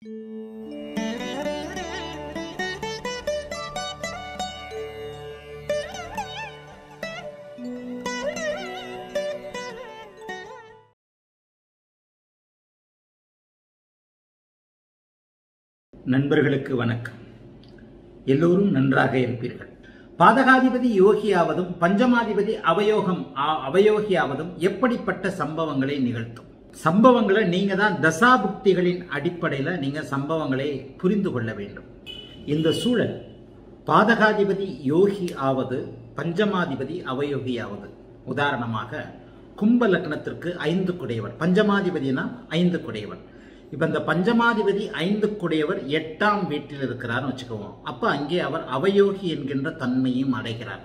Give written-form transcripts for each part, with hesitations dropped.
நண்பர்களுக்கு வணக்கம். எல்லோரும் நன்றாக இருப்பீர்கள். பாதகாதிபதி யோகியாவதும் பஞ்சமாதிபதி அவயோகியாவதும் எப்படிப்பட்ட சம்பவங்களை நிகழ்த்தும்? சம்பவங்களை நீங்க தான் தசாபுக்திகளின் அடிப்படையில் நீங்க சம்பவங்களை புரிந்து கொள்ள வேண்டும். இந்த சூழல் பாதகாதிபதி யோகி ஆவது பஞ்சமாதிபதி அவயோகியாவது. உதாரணமாக கும்ப லக்னத்திற்கு 5 குடையவர், பஞ்சமாதிபதினா 5 குடையவர். இப்ப இந்த பஞ்சமாதிபதி 5 குடையவர் 8ஆம் வீட்டில் இருக்கிறார் வச்சுக்குவோம். அப்ப அங்கே அவர் அவயோகி என்கின்ற தன்மையும் அடைகிறார்.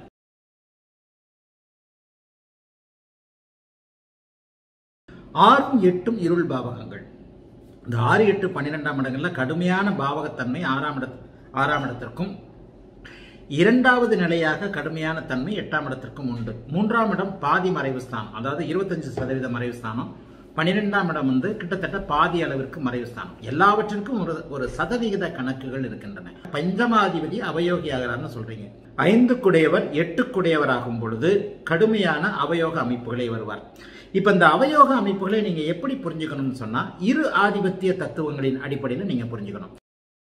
ஆறும் எட்டும் இருள் பாவகங்கள். இந்த 6, 8, 12ஆம் இடங்கள்ல கடுமையான பாவகத்தன்மை 6ஆம் இடத்திற்கும், 2வது நிலையாக கடுமையான தன்மை 8ஆம் இடத்திற்கும் உண்டு. 3ஆம் இடம் பாதி மறைவு ஸ்தானம், அதாவது 25% மறைவு ஸ்தானம். 12ஆம் இடம் கிட்டத்தட்ட பாதி அளவிற்கு மறைவு ஸ்தானம். எல்லாவற்றிற்கும் ஒரு சதவிகித கணக்குகள் இருக்கின்றன. பஞ்சமாதிபதி அவயோகி ஆகிறார்னு சொல்றீங்க. 5 குடையவர் 8 குடையவர் ஆகும் பொழுது கடுமையான அவயோக அமைப்புகளை வருவார். இப்ப இந்த அவயோக அமைப்புகளை நீங்க எப்படி புரிஞ்சுக்கணும்னு சொன்னா, இரு ஆதிபத்திய தத்துவங்களின் அடிப்படையில் நீங்க புரிஞ்சுக்கணும்.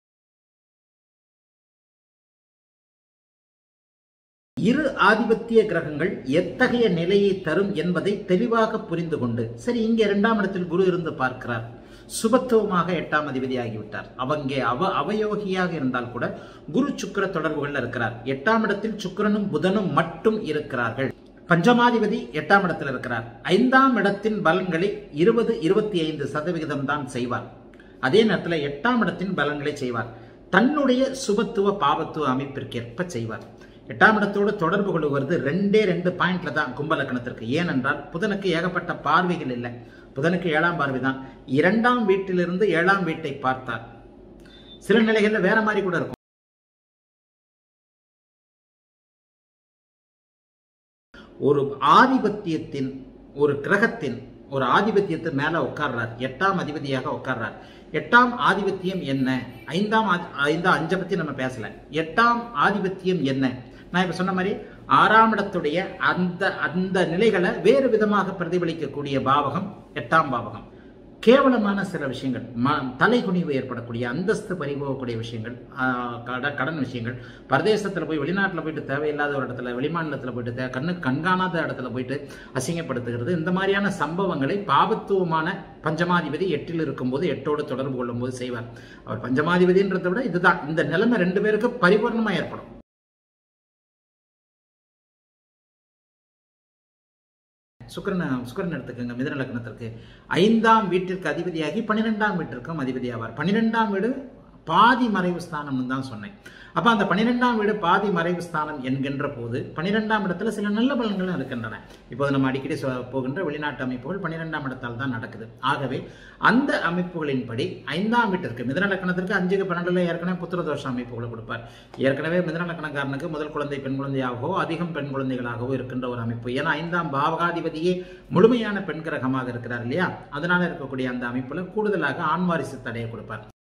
இரு ஆதிபத்திய கிரகங்கள் எத்தகைய நிலையை தரும் என்பதை தெளிவாக புரிந்து கொண்டு, சரி இங்கே 2ஆம் இடத்தில் குரு இருந்து பார்க்கிறார், சுபத்துவமாக 8ஆம் அதிபதி ஆகிவிட்டார். அவங்க அவயோகியாக இருந்தால் கூட குரு சுக்கிர தொடர்புகள் இருக்கிறார். 8ஆம் இடத்தில் சுக்கிரனும் புதனும் மட்டும் இருக்கிறார்கள். பஞ்சமாதிபதி 8ஆம் இடத்தில் இருக்கிறார். 5ஆம் இடத்தின் பலன்களை 20-25% தான் செய்வார். அதே நேரத்தில் 8ஆம் இடத்தின் பலன்களை செய்வார். தன்னுடைய சுபத்துவ பாவத்துவ அமைப்பிற்கேற்ப செய்வார். 8ஆம் இடத்தோடு தொடர்பு கொள்வது 2 பாயிண்ட்ல தான் கும்பலக்கணத்திற்கு. ஏனென்றால் புதனுக்கு ஏகப்பட்ட பார்வைகள் இல்லை. புதனுக்கு 7ஆம் பார்வை தான். 2ஆம் வீட்டிலிருந்து 7ஆம் வீட்டை பார்த்தார். சில நிலைகளில் வேற மாதிரி கூட இருக்கும். ஒரு ஆதிபத்தியத்தின் ஒரு கிரகத்தின் ஒரு ஆதிபத்தியத்தை மேல உட்கார்றார், 8ஆம் அதிபதியாக உட்கார்றார். 8ஆம் ஆதிபத்தியம் என்ன? 5 பத்தி நம்ம பேசல. 8ஆம் ஆதிபத்தியம் என்ன? நான் இப்ப சொன்ன மாதிரி 6ஆம் இடத்துடைய அந்த நிலைகளை வேறு விதமாக பிரதிபலிக்கக்கூடிய பாவகம் 8ஆம் பாவகம். கேவலமான சில விஷயங்கள், தலைகுனிவு ஏற்படக்கூடிய, அந்தஸ்து பறிபோகக்கூடிய விஷயங்கள், கடன் விஷயங்கள், பிரதேசத்தில் போய் வெளிநாட்டில் போயிட்டு தேவையில்லாத ஒரு இடத்துல, வெளிமாநிலத்தில் போயிட்டு கண்காணாத இடத்துல போயிட்டு அசிங்கப்படுத்துகிறது, இந்த மாதிரியான சம்பவங்களை பாவத்துவமான பஞ்சமாதிபதி 8ல் இருக்கும்போது 8ஓடு தொடர்பு கொள்ளும் போது செய்வார். அவர் பஞ்சமாதிபதின்றதை விட இதுதான், இந்த நிலைமை 2 பேருக்கு பரிபூர்ணமா ஏற்படும். சுக்கிரன் எடுத்துக்கங்க. மிதுன லக்னத்திற்கு 5ஆம் வீட்டிற்கு அதிபதியாகி 12ஆம் வீட்டிற்கும் அதிபதி ஆவார். 12ஆம் வீடு பாதி மறைவு ஸ்தானம்னு தான் சொன்னேன். அப்ப அந்த 12ஆம் வீடு பாதி மறைவு ஸ்தானம் என்கின்ற போது 12ஆம் இடத்துல சில நல்ல பலன்களும் இருக்கின்றன. இப்போது நம்ம அடிக்கடி போகின்ற வெளிநாட்டு அமைப்புகள் 12ஆம் இடத்தால் தான் நடக்குது. ஆகவே அந்த அமைப்புகளின்படி 5ஆம் வீட்டிற்கு, மிதுன லக்னத்திற்கு 5-12 ஏற்கனவே புத்திரதோஷ அமைப்புகளை கொடுப்பார். ஏற்கனவே மிதுன லக்னக்காரனுக்கு முதல் குழந்தை பெண் குழந்தையாகவோ அதிகம் பெண் குழந்தைகளாகவோ இருக்கின்ற ஒரு அமைப்பு. ஏன்னா 5ஆம் பாவகாதிபதியே முழுமையான பெண் கிரகமாக இருக்கிறார் இல்லையா? அதனால இருக்கக்கூடிய அந்த அமைப்புல கூடுதலாக ஆண் வாரிசு தடையை கொடுப்பார்.